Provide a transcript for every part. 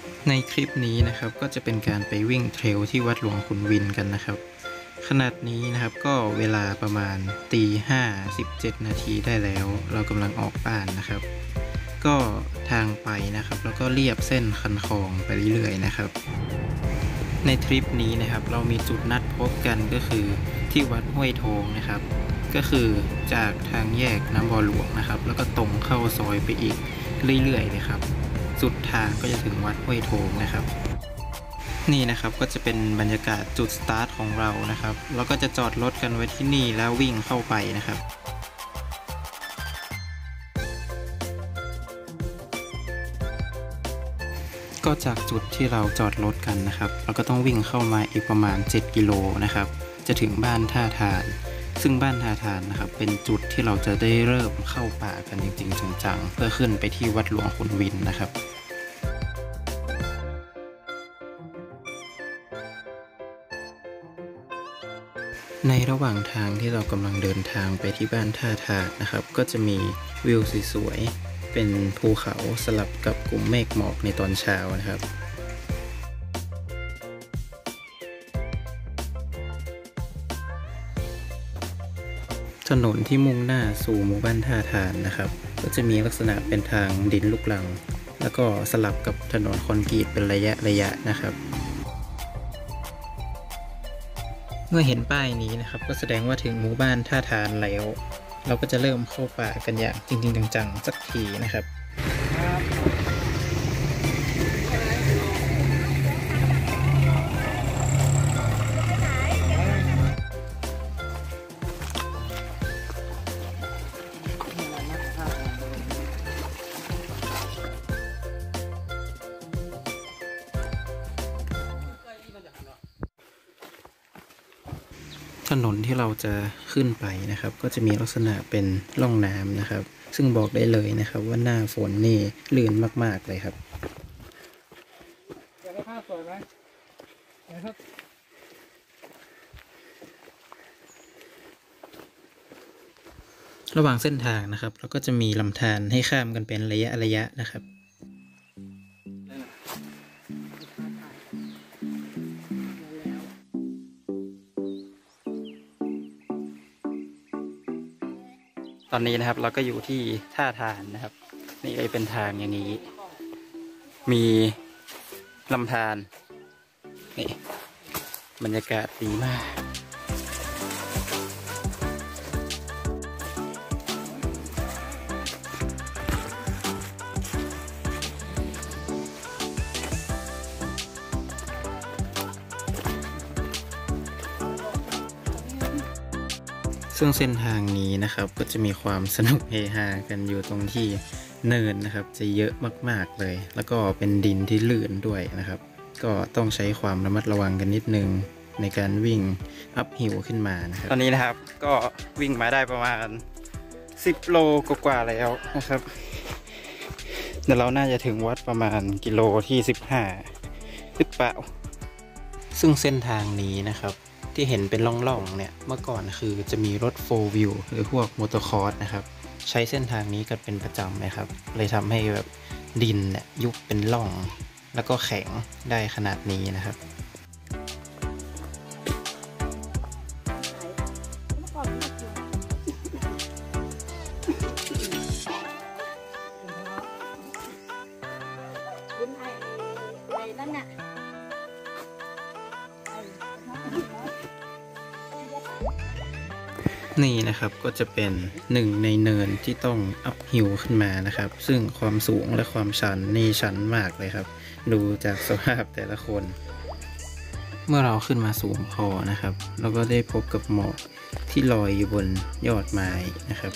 ในคลิปนี้นะครับก็จะเป็นการไปวิ่งเทรลที่วัดหลวงขุนวินกันนะครับขนาดนี้นะครับก็เวลาประมาณ5:17 นาทีได้แล้วเรากำลังออกบ้านนะครับก็ทางไปนะครับแล้วก็เลียบเส้นคันคลองไปเรื่อยๆนะครับในทริปนี้นะครับเรามีจุดนัดพบกันก็คือที่วัดห้วยโทงนะครับก็คือจากทางแยกน้ำบ่อหลวงนะครับแล้วก็ตรงเข้าซอยไปอีกเรื่อยๆเลยครับสุดทางก็จะถึงวัดห้วยโทงนะครับนี่นะครับก็จะเป็นบรรยากาศจุดสตาร์ทของเรานะครับแล้วก็จะจอดรถกันไว้ที่นี่แล้ววิ่งเข้าไปนะครับก็จากจุดที่เราจอดรถกันนะครับเราก็ต้องวิ่งเข้ามาอีกประมาณ7 กิโลนะครับจะถึงบ้านท่าทานซึ่งบ้านท่าทานนะครับเป็นจุดที่เราจะได้เริ่มเข้าป่ากันจริงๆจังๆเพื่อขึ้นไปที่วัดหลวงขุนวินนะครับในระหว่างทางที่เรากำลังเดินทางไปที่บ้านท่าทานนะครับก็จะมีวิวสวยๆเป็นภูเขาสลับกับกลุ่มเมฆหมอกในตอนเช้านะครับถนนที่มุ่งหน้าสู่หมู่บ้านท่าทานนะครับก็จะมีลักษณะเป็นทางดินลูกรังแล้วก็สลับกับถนนคอนกรีตเป็นระยะนะครับเมื่อเห็นป้ายนี้นะครับก็แสดงว่าถึงหมู่บ้านท่าทานแล้วเราก็จะเริ่มเข้าป่ากันอย่างจริงๆจังๆสักทีนะครับถนนที่เราจะขึ้นไปนะครับก็จะมีลักษณะเป็นร่องน้ำนะครับซึ่งบอกได้เลยนะครับว่าหน้าฝนนี่ลื่นมากๆเลยครับภาพสวยไหมนะครับระหว่างเส้นทางนะครับเราก็จะมีลำธารให้ข้ามกันเป็นระยะนะครับตอนนี้นะครับเราก็อยู่ที่ท่าทานนะครับนี่เลยเป็นทางอย่างนี้มีลำธารนี่บรรยากาศดีมากซึ่งเส้นทางนี้นะครับก็จะมีความสนุกเฮฮากันอยู่ตรงที่เนินนะครับจะเยอะมากๆเลยแล้วก็เป็นดินที่ลื่นด้วยนะครับก็ต้องใช้ความระมัดระวังกันนิดนึงในการวิ่งอัพฮิลขึ้นมานะครับตอนนี้นะครับก็วิ่งมาได้ประมาณ10 โลกว่าแล้วนะครับเดี๋ยวเราน่าจะถึงวัดประมาณกิโลที่15หรือเปล่าซึ่งเส้นทางนี้นะครับที่เห็นเป็นล่องๆเนี่ยเมื่อก่อนคือจะมีรถ4 wheel หรือพวกมอเตอร์คอร์สนะครับใช้เส้นทางนี้กันเป็นประจำเลยครับเลยทำให้แบบดินเนี่ยยุบเป็นร่องแล้วก็แข็งได้ขนาดนี้นะครับนี่นะครับก็จะเป็นหนึ่งในเนินที่ต้องอัพฮิลขึ้นมานะครับซึ่งความสูงและความชันนี่ชันมากเลยครับดูจากสภาพแต่ละคนเมื่อเราขึ้นมาสูงพอนะครับเราก็ได้พบกับหมอกที่ลอยอยู่บนยอดไม้นะครับ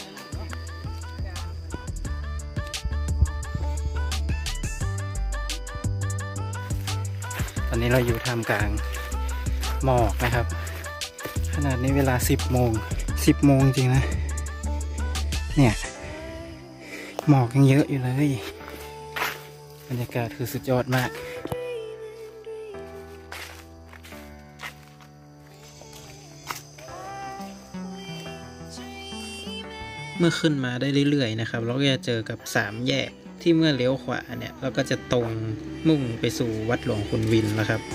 ตอนนี้เราอยู่ท่ามกลางหมอกนะครับขนาดนี้เวลา10 โมงจริงนะเนี่ยหมอกยังเยอะอยู่เลยบรรยากาศคือสุดยอดมาก เมื่อขึ้นมาได้เรื่อยๆนะครับเราก็จะเจอกับ3 แยกที่ที่เมื่อเลี้ยวขวาเนี่ยเราก็จะตรงมุ่งไปสู่วัดหลวงขุนวินแล้วครับ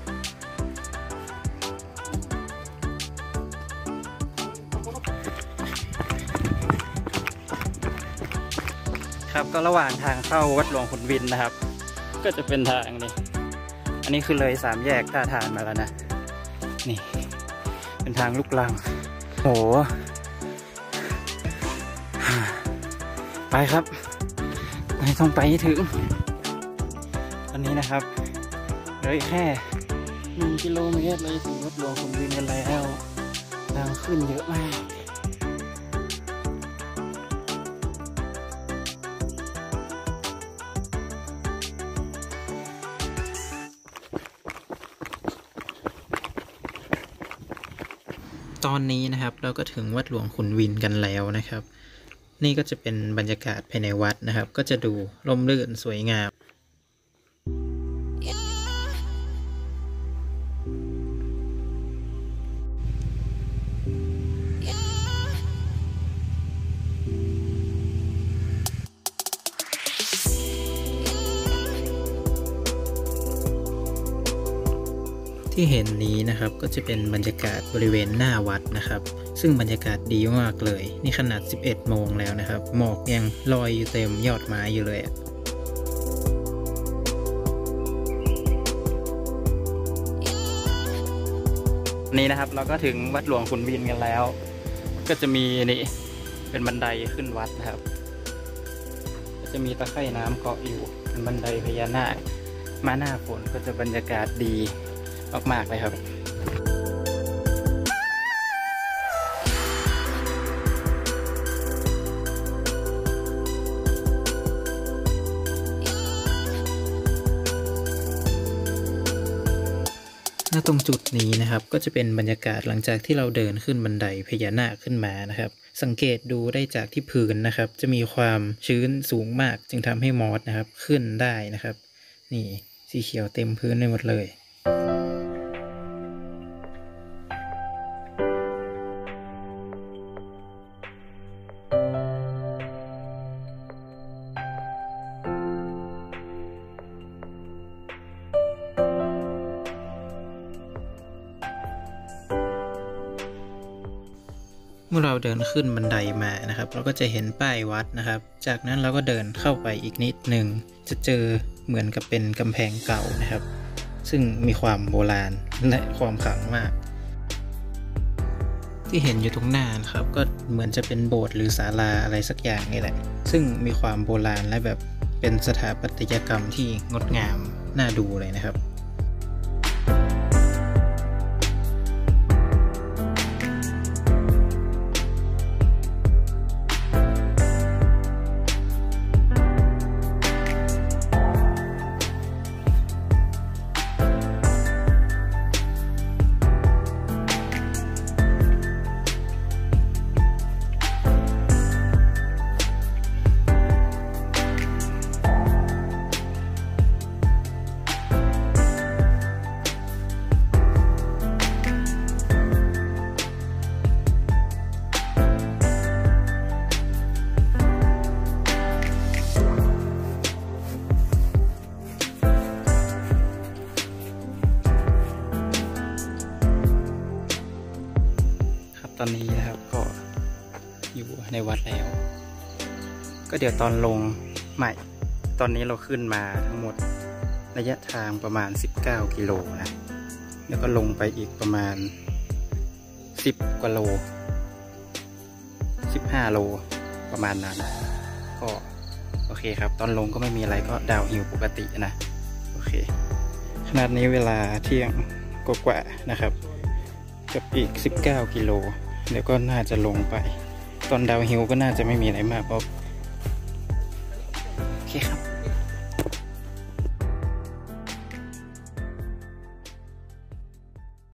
ครับก็ระหว่างทางเข้าวัดหลวงขุนวินนะครับก็จะเป็นทางนี่อันนี้คือเลย3 แยกท่าทานมาแล้วนะนี่เป็นทางลูกลังโหไปครับต้องไปให้ถึงตอนนี้นะครับเลยแค่1 กิโลเมตรเลยถึงวัดหลวงขุนวินกันแล้วทางขึ้นเยอะมากตอนนี้นะครับเราก็ถึงวัดหลวงขุนวินกันแล้วนะครับนี่ก็จะเป็นบรรยากาศภายในวัดนะครับก็จะดูร่มรื่นสวยงามที่เห็นนี้นะครับก็จะเป็นบรรยากาศบริเวณหน้าวัดนะครับซึ่งบรรยากาศดีมากเลยนี่ขนาด11 โมงแล้วนะครับหมอกยังลอยอยู่เต็มยอดไม้อยู่เลยนี่นะครับเราก็ถึงวัดหลวงขุนวินกันแล้วก็จะมีนี่เป็นบันไดขึ้นวัดนะครับก็จะมีตะไคร่น้ำเกาะอยู่เป็นบันไดพญานาคมาหน้าฝนก็จะบรรยากาศดีมากๆเลยครับณตรงจุดนี้นะครับก็จะเป็นบรรยากาศหลังจากที่เราเดินขึ้นบันไดพญานาคขึ้นมานะครับสังเกตดูได้จากที่พื้นนะครับจะมีความชื้นสูงมากจึงทำให้มอสนะครับขึ้นได้นะครับนี่สีเขียวเต็มพื้นไปหมดเลยเมื่อเราเดินขึ้นบันไดมานะครับเราก็จะเห็นป้ายวัดนะครับจากนั้นเราก็เดินเข้าไปอีกนิดหนึ่งจะเจอเหมือนกับเป็นกำแพงเก่านะครับซึ่งมีความโบราณและความขลังมากที่เห็นอยู่ตรงหน้านะครับก็เหมือนจะเป็นโบสถ์หรือศาลาอะไรสักอย่างนี่แหละซึ่งมีความโบราณและแบบเป็นสถาปัตยกรรมที่งดงามน่าดูเลยนะครับตอนนี้นะครับก็อยู่ในวัดแล้วก็เดี๋ยวตอนลงใหม่ตอนนี้เราขึ้นมาทั้งหมดระยะทางประมาณ19 กิโลนะแล้วก็ลงไปอีกประมาณ10 กว่าโล15 โลประมาณนั้นก็โอเคครับตอนลงก็ไม่มีอะไรก็ดาวน์ฮิลปกตินะโอเคขนาดนี้เวลาเที่ยงกว่านะครับกับอีก19 กิโลเดี๋ยวก็น่าจะลงไปตอนดาวน์ฮิลก็น่าจะไม่มีอะไรมากเพราะโอเคครับ